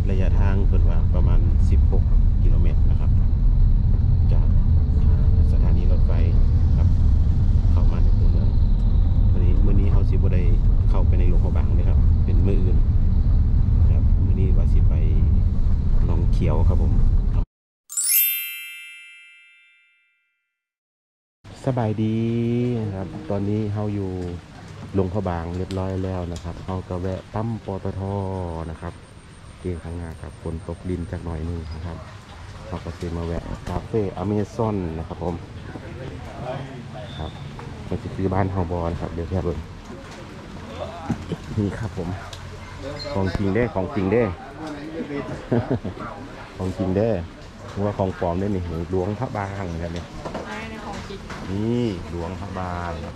ระยะทางเพิ่นว่าประมาณ16กิโลเมตรนะครับจากสถานีรถไฟครับเข้ามาในตัวเมืองมื้อนี้เฮาสิบ่ได้เข้าไปในหลวงพระบางเลยครับเป็นมื้ออื่นครับมื้อนี้ว่าสิไปหนองเขียวครับผมสบายดีนะครับตอนนี้เฮาอยู่หลวงพระบางเรียบร้อยแล้วนะครับเฮาก็แวะปั๊มปตทนะครับเองข้างหน้าครับฝนตกดินจากหน่อยนึงนะครับเราก็จะมาแวะคาเฟ่อเมซอนนะครับผมครับมันจะคือบ้านเฮาบอลครับเดี๋ยวแค่เบิ่งนี่ครับผมของจริงเด้ของจริงเด้ ของจริงเด้ว่าของปลอมได้นี่หลวงพระบางนะครับเนี่ยนี่หลวงพระบางครับ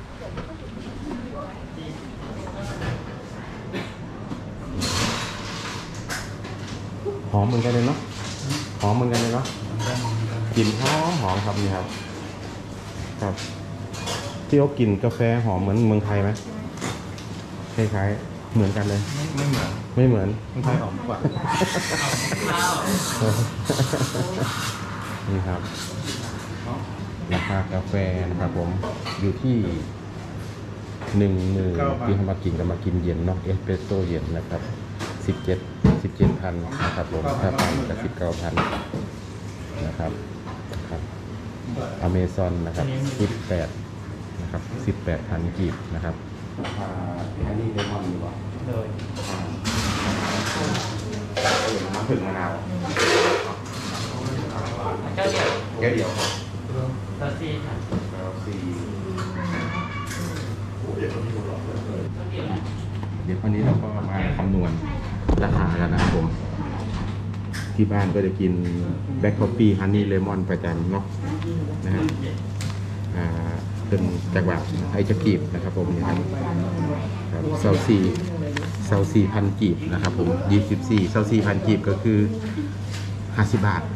หอมเหมือนกันเลยเนาะหอมเหมือนกันเลยเนาะกลิ่นหอมครับนี่ครับครับที่เขากินกาแฟหอมเหมือนเมืองไทยไหมคล้ายๆเหมือนกันเลยไม่เหมือนเมืองไทยหอมกว่า นี่ครับราคากาแฟนะครับผมอยู่ที่10,000ที่เขามากินกันมากินเย็นเนาะเอสเปรสโซ่เย็นนะครับ17,000นะครับผมถ้าพันกับ19,000นะครับครับอเมซอนนะครับ18นะครับ18,000กีบนะครับอันนี้เลมอนอยู่วะเลยน้ำผึ้งมะนาวแก้วเดียวเดี๋ยววันนี้เราก็มาคำนวณราคากันนะครับผมที่บ้านก็จะกินแบล็คคอฟฟี่ฮันนี่เลมอนประจำเนาะนะครับเป็นจากแบบไอจะกีบนะครับผมนี่ครับเซาซีพันกีบนะครับผม24เซาซีพันกีบก็คือ50 บาท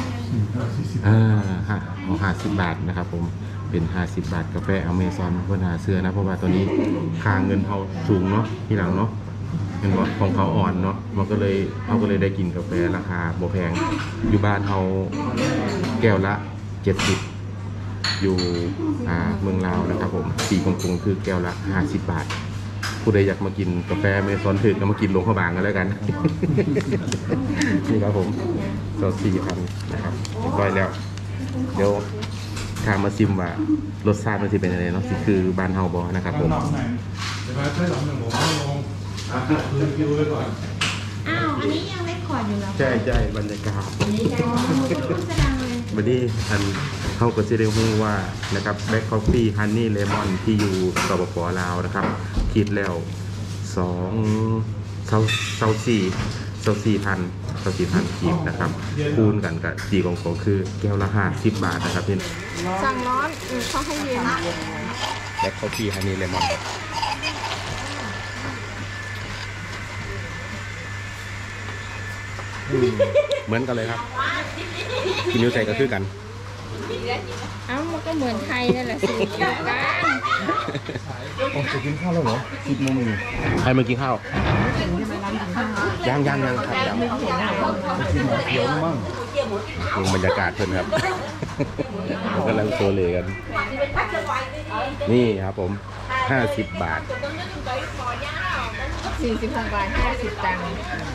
50 บาทนะครับผมเป็น50 บาทกาแฟอเมซอนเพื่อหาเสื้อนะเพราะว่าตัวนี้ค่าเงินเขาสูงเนาะที่หลังเนาะเงินของเขาอ่อนเนาะมันก็เลยเขาก็เลยได้กินกาแฟราคาบ่แพงอยู่บ้านเขาแก้วละ70อยู่เมืองลาวนะครับผมสีกงคือแก้วละ50 บาทผู้ใดอยากมากินกาแฟเมซอนถึกก็มากินหลวงพระบางกันแล้วกัน นี่ครับผม4,000นะครับเรียบร้อยแล้วเดี๋ยวทางมาซิมว่ารสชาติมันจะเป็นยังไงเนาะสิคือบ้านเฮาบอนะครับผมอ้าวอันนี้ยังไม่ขอดอยู่แล้วใช่บรรยากาศวันนี้ท่านเข้าก็จะได้รู้ว่านะครับแบล็คคอฟฟี่ฮันนี่เลมอนที่อยู่สปป.ลาวนะครับคิดแล้ว24,000กีบนะครับคูณกันกับสีของคือแก้วละ50 บาทนะครับพี่สั่งร้อนเขาให้เย็นแบล็คคอฟฟี่ฮันนี่เลมอนเหมือนกันเลยครับกินนิ้วใจก็คือกันมันก็เหมือนไทยนั่นแหละสูตรกันจะกินข้าวแล้วเหรอ10 โมงใครมากินข้าวยังครับยังเขียวมั่งบรรยากาศเพื่อนครับกำลังโซเลกันนี่ครับผม50 บาท 46 บาท 50 ตังค์